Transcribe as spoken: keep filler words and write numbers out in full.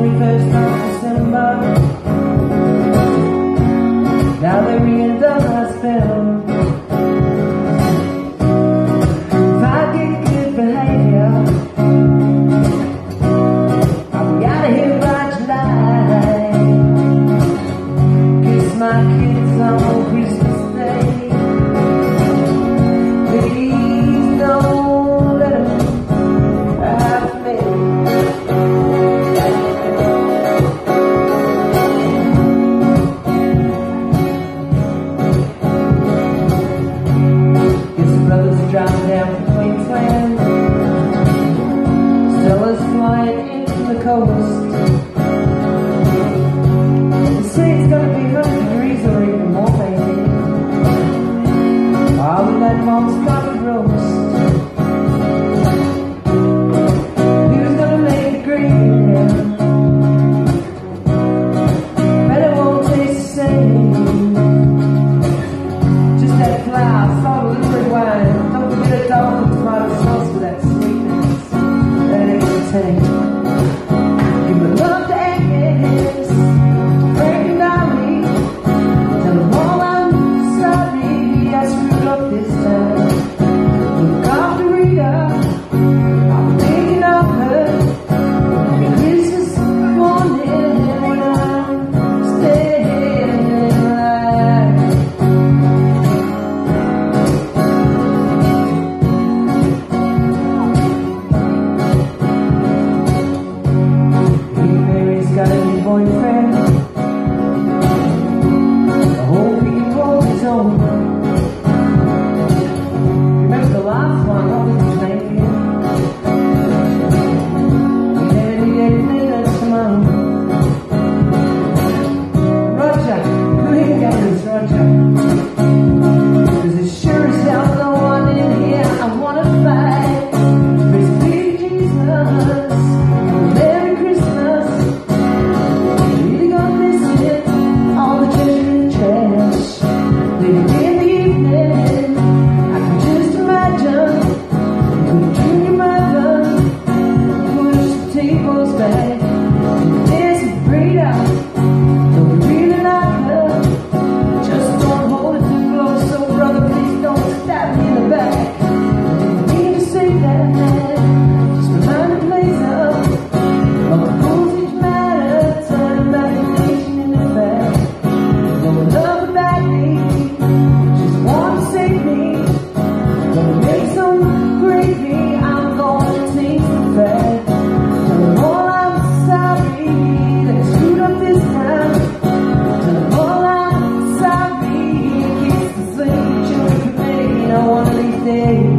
twenty-first of December. Now they re-indulge my spell. If I get good behavior, I'll be out of here by July. Kiss my kids on Christmas Day. Please don't let them have me. Driving down from Queensland, Stella's flying in from the coast. They say it's gonna be one hundred degrees or even more, maybe. Oh, we let Mom's coffee roast. Who's gonna make the gravy now? Bet it won't taste the same. Just that flour, salt, a little bit of wine. Get a dog with tomato sauce for that sweetness that ain't the same. Give me love to Agnes, Frank and Dolly. Tell them all I'm sorry I screwed up this time. Look after Rita, I'm thinking of her. Christmas morning when I'm staying alive. Got a new boyfriend. The whole week road is over. Remember the last one? What was his name again? We had eight minutes tomorrow. Roger, who ain't got this, Roger? Cause it sure as hell no one in here I wanna fight. Praise be to Jesus. Merry Christmas. Day.